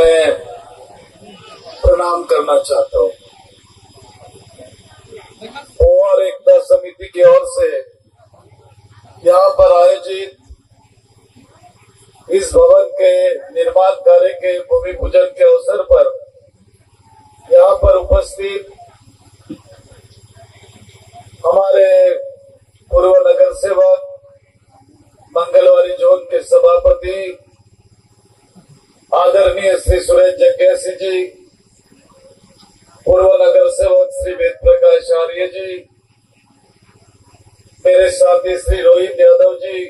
मैं प्रणाम करना चाहता हूँ। और एकता समिति की ओर से यहाँ पर आयोजित इस भवन के निर्माण कार्य के भूमि पूजन के अवसर पर यहाँ पर उपस्थित हमारे पूर्व नगर सेवक, मंगलवारी जोन के सभापति आदरणीय श्री सुरेश जग्यासी जी, पूर्व नगर सेवक श्री वेद प्रकाश आर्य जी, मेरे साथी श्री रोहित यादव जी,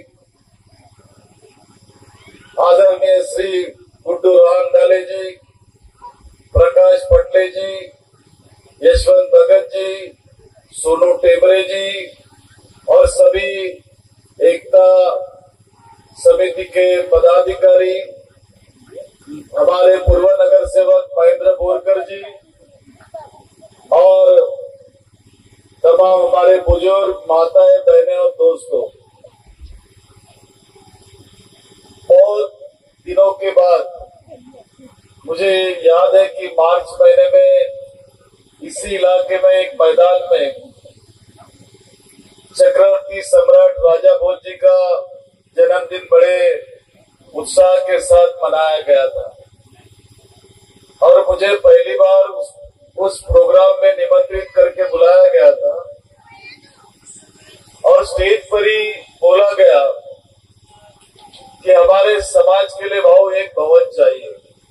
आदरणीय श्री गुड्डू रामडाले जी, प्रकाश पटले जी, यशवंत भगत जी, सोनू टेमरे जी और सभी एकता समिति के पदाधिकारी, हमारे पूर्व नगर सेवक महेंद्र बोरकर जी और तमाम हमारे बुजुर्ग, माताएं, बहनें और दोस्तों, बहुत दिनों के बाद मुझे याद है कि मार्च महीने में इसी इलाके में एक मैदान में चक्रवर्ती सम्राट राजा भोज जी का जन्मदिन बड़े उत्साह के साथ मनाया गया था और मुझे पहली बार उस प्रोग्राम में निमंत्रित करके बुलाया गया था और स्टेज पर ही बोला गया कि हमारे समाज के लिए भाव एक भवन चाहिए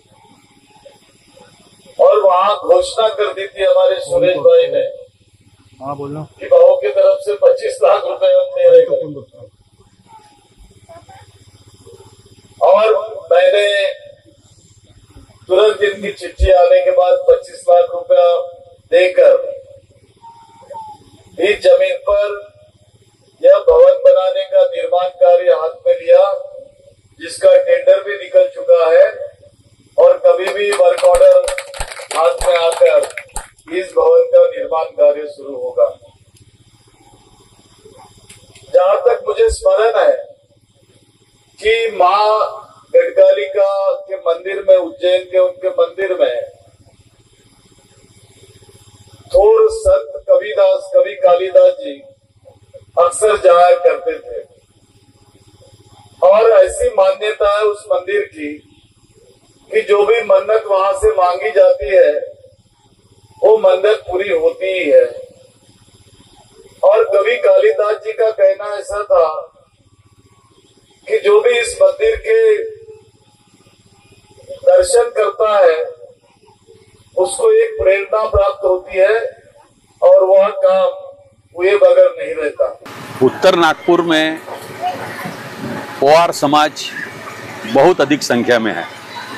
और वहां घोषणा कर दी थी हमारे सुरेश भाई ने कि भाव की तरफ से 25 लाख रुपए हम दे रहे। और मैंने तुरंत इनकी चिट्ठी आने के बाद 25 लाख रुपया देकर इस जमीन पर यह भवन बनाने का निर्माण कार्य हाथ में लिया, जिसका टेंडर भी निकल चुका है और कभी भी वर्क ऑर्डर हाथ में आकर इस भवन का निर्माण कार्य शुरू होगा। जहां तक मुझे स्मरण है कि माँ गढ़कालिका के मंदिर में, उज्जैन के उनके मंदिर में थोर संत कवि कालिदास जी अक्सर जाया करते थे और ऐसी मान्यता है उस मंदिर की कि जो भी मन्नत वहां से मांगी जाती है वो मन्नत पूरी होती ही है। और कवि कालिदास जी का कहना ऐसा था कि जो भी इस मंदिर के दर्शन करता है उसको एक प्रेरणा प्राप्त होती है और वह काम हुए बगैर नहीं रहता। उत्तर नागपुर में पोवार समाज बहुत अधिक संख्या में है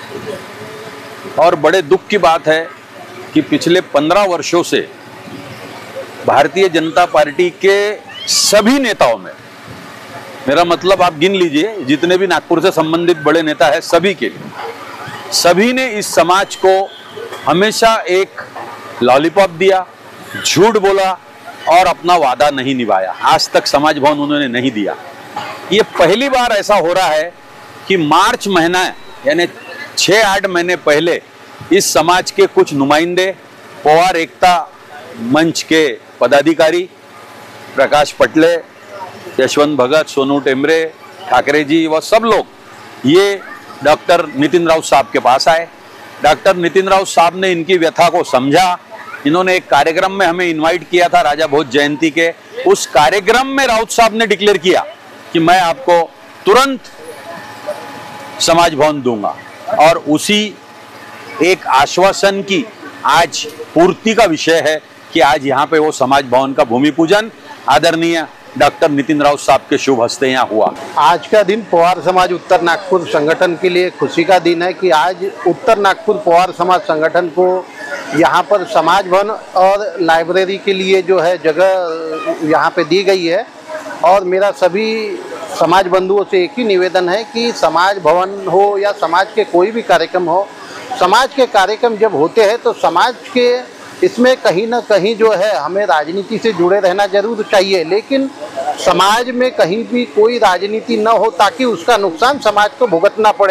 और बड़े दुख की बात है कि पिछले 15 वर्षों से भारतीय जनता पार्टी के सभी नेताओं में, मेरा मतलब आप गिन लीजिए जितने भी नागपुर से संबंधित बड़े नेता है, सभी ने इस समाज को हमेशा एक लॉलीपॉप दिया, झूठ बोला और अपना वादा नहीं निभाया। आज तक समाज भवन उन्होंने नहीं दिया। ये पहली बार ऐसा हो रहा है कि मार्च महीना यानी 6-8 महीने पहले इस समाज के कुछ नुमाइंदे, पोवार एकता मंच के पदाधिकारी प्रकाश पटले, यशवंत भगत, सोनू टेमरे, ठाकरे जी व सब लोग ये डॉक्टर नितिन राउत साहब के पास आए। डॉक्टर नितिन राउत साहब ने इनकी व्यथा को समझा। इन्होंने एक कार्यक्रम में हमें इनवाइट किया था राजा भोज जयंती के। उस कार्यक्रम में राउत साहब ने डिक्लेयर किया कि मैं आपको तुरंत समाज भवन दूंगा और उसी एक आश्वासन की आज पूर्ति का विषय है कि आज यहाँ पे वो समाज भवन का भूमि पूजन आदरणीय डॉक्टर नितिन राउत साहब के शुभ हस्ते यहाँ हुआ। आज का दिन पोवार समाज उत्तर नागपुर संगठन के लिए खुशी का दिन है कि आज उत्तर नागपुर पोवार समाज संगठन को यहाँ पर समाज भवन और लाइब्रेरी के लिए जो है जगह यहाँ पे दी गई है। और मेरा सभी समाज बंधुओं से एक ही निवेदन है कि समाज भवन हो या समाज के कोई भी कार्यक्रम हो, समाज के कार्यक्रम जब होते हैं तो समाज के इसमें कहीं ना कहीं जो है हमें राजनीति से जुड़े रहना जरूर चाहिए, लेकिन समाज में कहीं भी कोई राजनीति न हो ताकि उसका नुकसान समाज को भुगतना पड़े।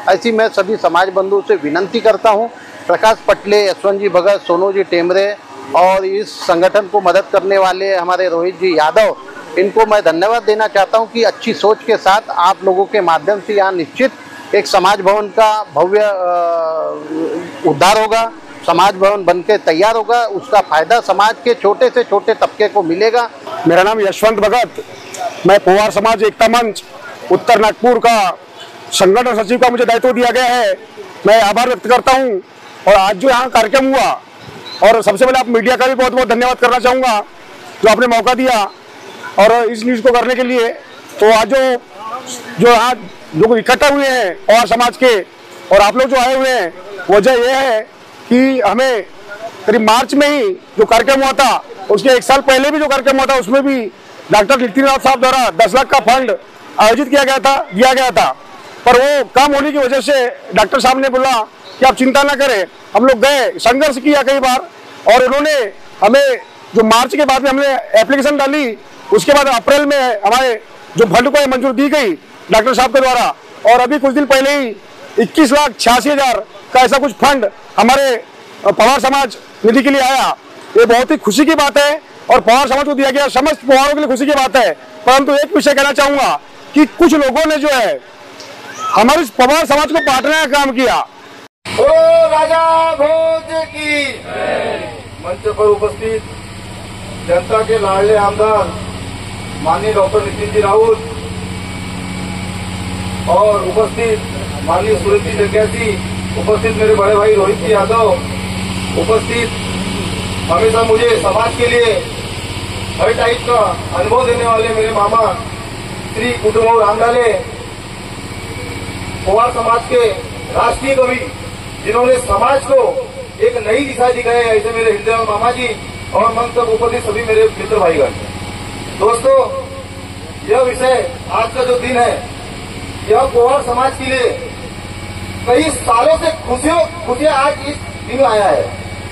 ऐसी मैं सभी समाज बंधुओं से विनंती करता हूँ। प्रकाश पटले, यशवंत जी भगत, सोनू जी टेमरे और इस संगठन को मदद करने वाले हमारे रोहित जी यादव, इनको मैं धन्यवाद देना चाहता हूं कि अच्छी सोच के साथ आप लोगों के माध्यम से यहाँ निश्चित एक समाज भवन का भव्य उद्धार होगा, समाज भवन बनके तैयार होगा। उसका फायदा समाज के छोटे से छोटे तबके को मिलेगा। मेरा नाम यशवंत भगत, मैं पोवार समाज एकता मंच उत्तर नागपुर का संगठन सचिव का मुझे दायित्व दिया गया है। मैं आभार व्यक्त करता हूं। और आज जो यहाँ कार्यक्रम हुआ, और सबसे पहले आप मीडिया का भी बहुत बहुत धन्यवाद करना चाहूँगा जो आपने मौका दिया और इस न्यूज़ को करने के लिए। तो आज जो यहाँ लोग इकट्ठा हुए हैं पोवार समाज के और आप लोग जो आए हुए हैं, वजह यह है कि हमें करीब मार्च में ही जो कार्यक्रम हुआ था, उसके एक साल पहले भी जो कार्यक्रम हुआ था, उसमें भी डॉक्टर नीतिनाथ साहब द्वारा 10 लाख का फंड आयोजित दिया गया था। पर वो कम होने की वजह से डॉक्टर साहब ने बोला कि आप चिंता ना करें। हम लोग गए, संघर्ष किया कई बार, और उन्होंने हमें जो मार्च के बाद में हमने एप्लीकेशन डाली, उसके बाद अप्रैल में हमारे जो फंड को मंजूर दी गई डॉक्टर साहब के द्वारा। और अभी कुछ दिन पहले ही 21,86,000 का ऐसा कुछ फंड हमारे पोवार समाज निधि के लिए आया। ये बहुत ही खुशी की बात है और पोवार समाज को दिया गया समस्त पोवारों के लिए खुशी की बात है। परंतु एक विषय कहना चाहूंगा कि कुछ लोगों ने जो है हमारे पोवार समाज को बांटने का काम किया। ओ राजा भोज की मंच पर उपस्थित जनता के लाडले आमदार माननीय डॉक्टर नितिन जी राउत और उपस्थित माननीय सुरेश जी जग्यासी, उपस्थित मेरे बड़े भाई रोहित जी यादव, उपस्थित हमेशा मुझे समाज के लिए हर टाइप का अनुभव देने वाले मेरे मामा श्री कुटुंब रामडाले, पोवार समाज के राष्ट्रीय कवि जिन्होंने समाज को एक नई दिशा दिखाई, ऐसे मेरे हृदय मामा जी और मंच पर उपस्थित सभी मेरे मित्र भाईगण। दोस्तों, यह विषय आज का जो दिन है, यह पोवार समाज के लिए कई सालों से खुशियां आज इस दिन आया है।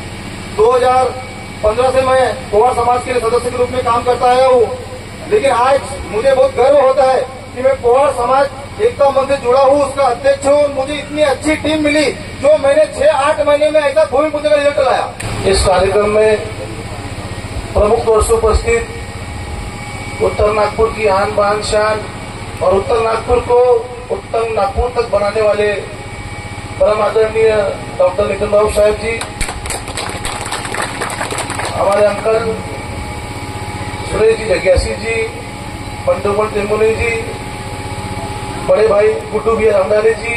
2015 से मैं पोवार समाज के लिए सदस्य के रूप में काम करता आया हूँ, लेकिन आज मुझे बहुत गर्व होता है कि मैं पोवार समाज एकता मंच से जुड़ा हूँ, उसका अध्यक्ष हूँ। मुझे इतनी अच्छी टीम मिली जो मैंने 6-8 महीने में ऐसा भूमि पूजन का रिजल्ट लाया। इस कार्यक्रम में प्रमुख तौर से उपस्थित उत्तर नागपुर की आन बान शान और उत्तर नागपुर को उत्तर नागपुर तक बनाने वाले परम आदरणीय डॉक्टर नितिन राउत साहब जी, हमारे अंकल सुरेश जी जग्यासी जी, पंडोपन टेम्बोले जी, बड़े भाई गुड्डू भैया रामडाले जी,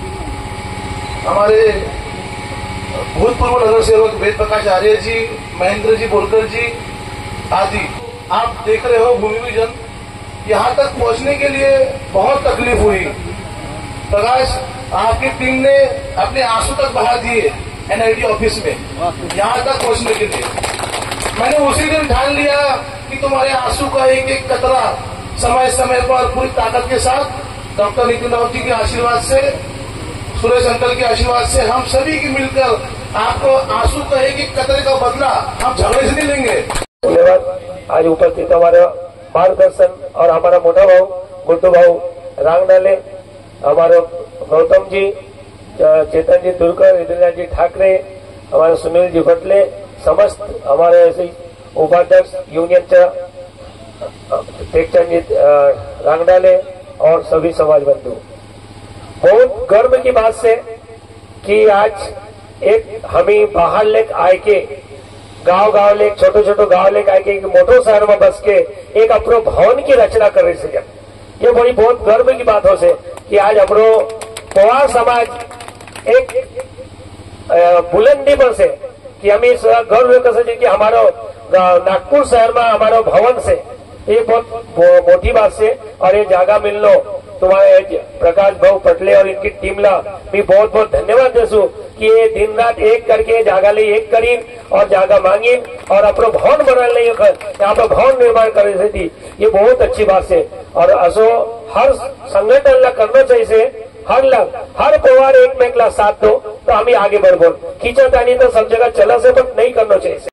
हमारे भूतपूर्व नगर सेवक वेद प्रकाश आर्य जी, महेंद्र जी बोरकर जी आदि। आप देख रहे हो भूमि पूजन यहाँ तक पहुँचने के लिए बहुत तकलीफ हुई। प्रकाश, आपकी टीम ने अपने आंसू तक बहा दिए एनआईडी ऑफिस में यहाँ तक पहुँचने के लिए। मैंने उसी दिन ठान लिया कि तुम्हारे आंसू का एक एक कतरा समय समय पर पूरी ताकत के साथ डॉक्टर नितिन राउत जी के आशीर्वाद से, सुरेश अंकल के आशीर्वाद से हम सभी की मिलकर आपको आंसू का एक एक कतरे का बदला हम झगड़े से नहीं लेंगे। धन्यवाद। आज उपस्थित हमारा मार्गदर्शन और हमारा मोटा भाव गुड्डू भाव रांगडाले, हमारे गौतम जी, चेतन जी दुर्कर, इंद्रनाथ जी ठाकरे, हमारे सुनील जी भटले, समस्त हमारे ऐसे उपाध्यक्ष यूनियनच्या टेकचंद जी रांगडाले और सभी समाज बंधु, बहुत गर्व की बात से कि आज एक हमें बाहर लेक आए के गांव लेक छोटो गांव लेक आए के एक मोटो शहर में बस के एक अपनो भवन की रचना कर रही है। ये बड़ी बहुत गर्व की बात हो से कि आज हमरो पोवार समाज एक बुलंदी पर से कि हम इस गर्व कर सके कि हमारा नागपुर शहर में हमारा भवन से ये बहुत मोटी बात से और ये जागा मिलनो तुम्हारे प्रकाश भाऊ पटले और इनकी टीम ला भी बहुत बहुत धन्यवाद देसू कि ये दिन रात एक करके जागा ले एक करी और जागा मांगी और अपना भवन बनाने यहाँ पर भवन निर्माण कर रही थी। ये बहुत अच्छी बात से और असो हर संगठन ला करना चाहिए, हर पोवार एक में साथ दो तो हम आगे बढ़ खींचा तानी तो सब जगह चला से, पर नहीं करना चाहिए।